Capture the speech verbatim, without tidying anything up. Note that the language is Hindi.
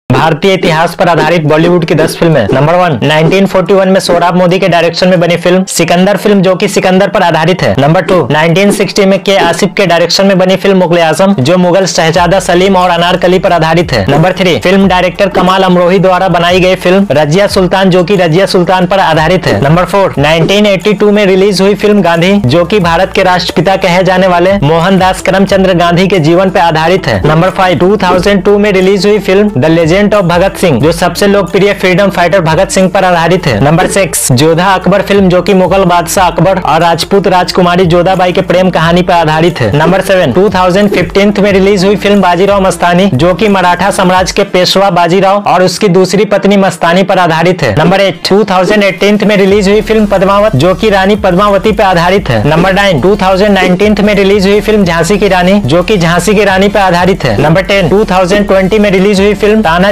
भारतीय इतिहास पर आधारित बॉलीवुड की दस फिल्में। Number one, nineteen forty one में सोहराब मोदी के डायरेक्शन में बनी फिल्म सिकंदर फिल्म, जो कि सिकंदर पर आधारित है। नंबर टू, नाइनटीन सिक्सटी में के आसिफ के डायरेक्शन में बनी फिल्म मुगल आजम, जो मुगल शहजादा सलीम और अनारकली पर आधारित है। नंबर थ्री, फिल्म डायरेक्टर कमाल अमरोही द्वारा बनाई गई फिल्म रजिया सुल्तान, जो कि रजिया सुल्तान पर आधारित है। Number four, nineteen eighty two में रिलीज हुई फिल्म गांधी, जो कि भारत के राष्ट्रपिता कहे जाने वाले मोहनदास करमचंद्र गांधी के जीवन पर आधारित है। Number five, two thousand two में रिलीज हुई film the legend of Bhagat Singh, जो सबसे लोकप्रिय फ्रीडम फाइटर भगत सिंह पर आधारित है। Number six, Jodhaa Akbar film, जो कि मुगल बादशाह अकबर और राजपूत राजकुमारी जोधाबाई के प्रेम कहानी पर आधारित है। Number seven, two thousand fifteen में रिलीज हुई फिल्म बाजीराव मस्तानी, जो कि मराठा साम्राज्य के पेशवा बाजीराव और उसकी दूसरी पत्नी मस्तानी पर आधारित है। Number eight, two thousand eighteen में रिलीज हुई फिल्म पद्मावत, जो कि रानी पद्मावती पर आधारित है। Number nine, two thousand nineteen में रिलीज हुई फिल्म झांसी की रानी, जो कि झांसी की रानी पर आधारित है। Number ten, two thousand twenty में रिलीज हुई फिल्म ताना